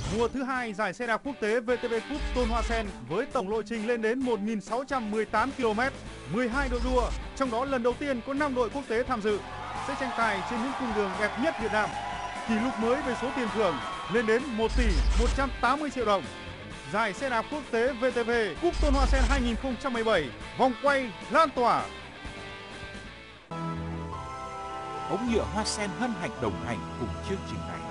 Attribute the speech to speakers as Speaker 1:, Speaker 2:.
Speaker 1: Mùa thứ 2 giải xe đạp quốc tế VTV Cup Tôn Hoa Sen với tổng lộ trình lên đến 1.618 km, 12 đội đua, trong đó lần đầu tiên có 5 đội quốc tế tham dự, sẽ tranh tài trên những cung đường đẹp nhất Việt Nam. Kỷ lục mới về số tiền thưởng lên đến 1 tỷ 180 triệu đồng. Giải xe đạp quốc tế VTV Cup Tôn Hoa Sen 2017, vòng quay lan tỏa.
Speaker 2: Ống nhựa Hoa Sen hân hạnh đồng hành cùng chương trình này.